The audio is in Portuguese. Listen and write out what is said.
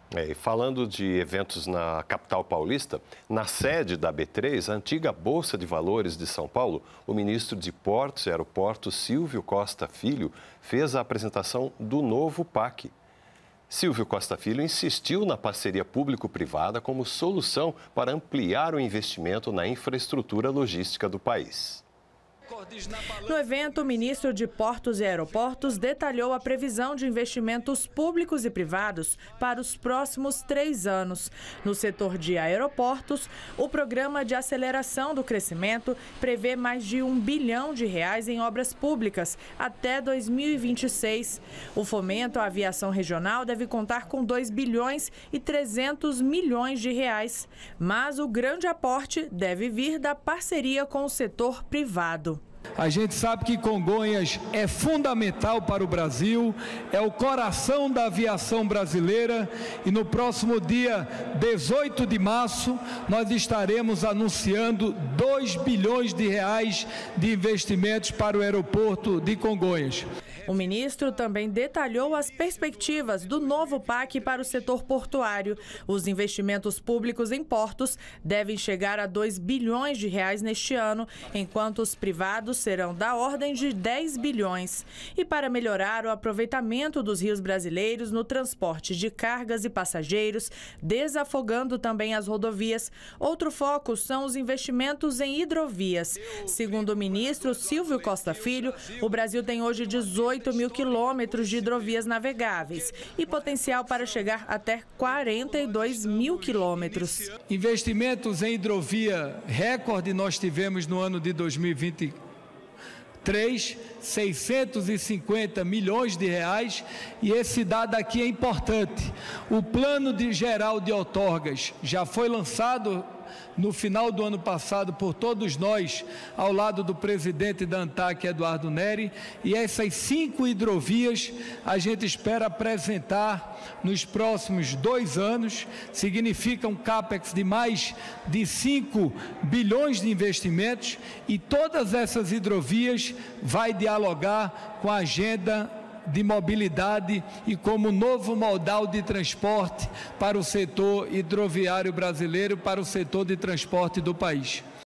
E falando de eventos na capital paulista, na sede da B3, a antiga Bolsa de Valores de São Paulo, o ministro de Portos e Aeroportos, Silvio Costa Filho, fez a apresentação do novo PAC. Silvio Costa Filho insistiu na parceria público-privada como solução para ampliar o investimento na infraestrutura logística do país. No evento, o ministro de Portos e Aeroportos detalhou a previsão de investimentos públicos e privados para os próximos 3 anos. No setor de aeroportos, o programa de aceleração do crescimento prevê mais de R$1 bilhão em obras públicas até 2026. O fomento à aviação regional deve contar com R$2 bilhões e 300 milhões. Mas o grande aporte deve vir da parceria com o setor privado. A gente sabe que Congonhas é fundamental para o Brasil, é o coração da aviação brasileira e no próximo dia 18 de março nós estaremos anunciando R$2 bilhões de investimentos para o aeroporto de Congonhas. O ministro também detalhou as perspectivas do novo PAC para o setor portuário. Os investimentos públicos em portos devem chegar a R$2 bilhões neste ano, enquanto os privados serão da ordem de 10 bilhões. E para melhorar o aproveitamento dos rios brasileiros no transporte de cargas e passageiros, desafogando também as rodovias, outro foco são os investimentos em hidrovias. Segundo o ministro Silvio Costa Filho, o Brasil tem hoje 18 mil quilômetros de hidrovias navegáveis e potencial para chegar até 42 mil quilômetros. Investimentos em hidrovia recorde nós tivemos no ano de 2023, R$650 milhões, e esse dado aqui é importante. O plano geral de outorgas já foi lançado no final do ano passado por todos nós, ao lado do presidente da ANTAC, Eduardo Neri, e essas 5 hidrovias a gente espera apresentar nos próximos 2 anos, significa um CAPEX de mais de 5 bilhões de investimentos, e todas essas hidrovias vai dialogar com a agenda de mobilidade e como novo modal de transporte para o setor hidroviário brasileiro, para o setor de transporte do país.